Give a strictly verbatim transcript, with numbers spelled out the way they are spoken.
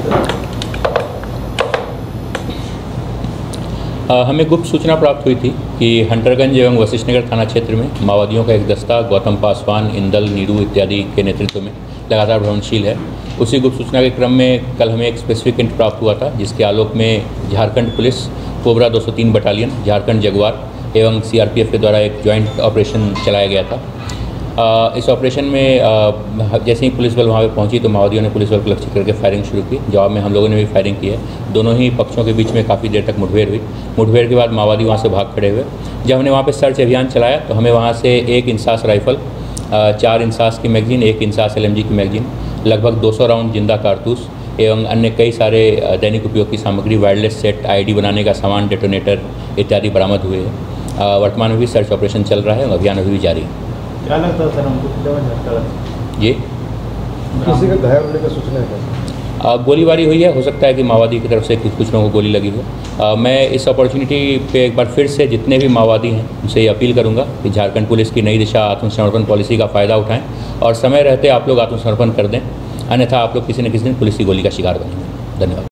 हमें गुप्त सूचना प्राप्त हुई थी कि हंटरगंज एवं वशिष्ठ नगर थाना क्षेत्र में माओवादियों का एक दस्ता गौतम पासवान, इंदल, नीरू इत्यादि के नेतृत्व में लगातार भ्रमणशील है। उसी गुप्त सूचना के क्रम में कल हमें एक स्पेसिफिक हिंट प्राप्त हुआ था, जिसके आलोक में झारखंड पुलिस, कोबरा दो सौ तीन बटालियन, झारखंड जगुआर एवं सीआरपीएफ के द्वारा एक जॉइंट ऑपरेशन चलाया गया था। आ, इस ऑपरेशन में आ, जैसे ही पुलिस बल वहाँ पे पहुंची तो माओवादियों ने पुलिस बल को लक्ष्य करके फायरिंग शुरू की। जवाब में हम लोगों ने भी फायरिंग की है। दोनों ही पक्षों के बीच में काफ़ी देर तक मुठभेड़ हुई। मुठभेड़ के बाद माओवादी वहाँ से भाग खड़े हुए। जब हमने वहाँ पे सर्च अभियान चलाया तो हमें वहाँ से एक इंसास राइफल, चार इंसास की मैगजीन, एक इंसास एल एम जी की मैगजीन, लगभग दो सौ राउंड जिंदा कारतूस एवं अन्य कई सारे दैनिक उपयोग की सामग्री, वायरलेस सेट, आईडी बनाने का सामान, डेटोनेटर इत्यादि बरामद हुए हैं। वर्तमान में भी सर्च ऑपरेशन चल रहा है और अभियान अभी भी जारी है। क्या लगता है सर हमको कितने बजे झटका लगा? ये किसी का घायल होने का सूचना है? गोलीबारी हुई है। हो सकता है कि माओवादी की तरफ से कुछ कुछ लोगों को गोली लगी हो। मैं इस अपॉर्चुनिटी पे एक बार फिर से जितने भी माओवादी हैं उनसे ये अपील करूंगा कि झारखंड पुलिस की नई दिशा आत्मसमर्पण पॉलिसी का फ़ायदा उठाएं और समय रहते आप लोग आत्मसमर्पण कर दें, अन्यथा आप लोग किसी न किसी दिन पुलिस की गोली का शिकार बनेंगे। धन्यवाद।